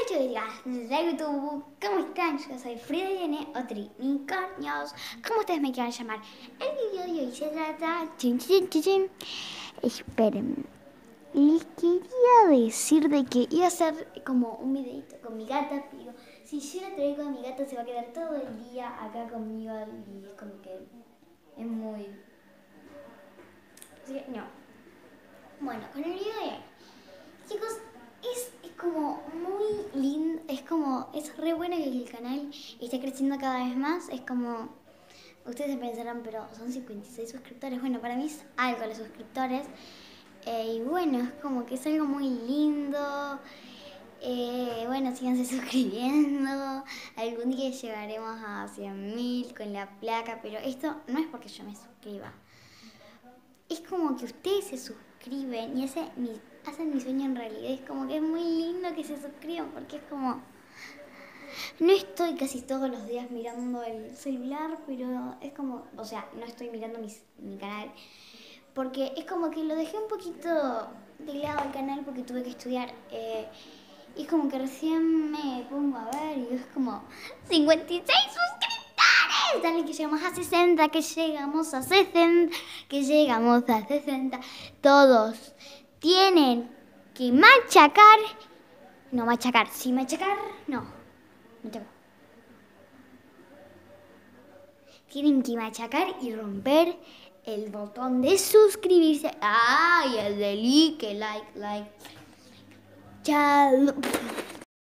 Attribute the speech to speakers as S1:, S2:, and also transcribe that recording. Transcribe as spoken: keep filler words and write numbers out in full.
S1: chicas, de YouTube, ¿cómo están? Yo soy Frida y N, o Trinicornios, como ustedes me quieran llamar. El video de hoy se trata... Chin, chin, chin, chin. Esperen, les quería decir de que iba a hacer como un videito con mi gata, pero si yo la traigo a mi gata se va a quedar todo el día acá conmigo y es como que es muy... Así que no. Bueno, con el video de hoy, chicos, es, es como muy lindo, es como, es re bueno que el canal esté creciendo cada vez más. Es como, ustedes se pensarán, pero son cincuenta y seis suscriptores. Bueno, para mí es algo los suscriptores. Eh, y bueno, es como que es algo muy lindo. Eh, bueno, síganse suscribiendo. Algún día llegaremos a cien mil con la placa, pero esto no es porque yo me suscriba. Es como que ustedes se suscriben y ese, mi, hacen mi sueño en realidad. Es como que es muy lindo que se suscriban porque es como... No estoy casi todos los días mirando el celular, pero es como... O sea, no estoy mirando mis, mi canal porque es como que lo dejé un poquito de lado el canal porque tuve que estudiar. Eh, y es como que recién me pongo a ver y es como... ¡cincuenta y seis suscriptores! Dale que llegamos a sesenta, que llegamos a sesenta, que llegamos a sesenta. Todos tienen que machacar. No, machacar. Sí, machacar. No. Machacar. Tienen que machacar y romper el botón de suscribirse. Ah, y el de like, like, like. Chao.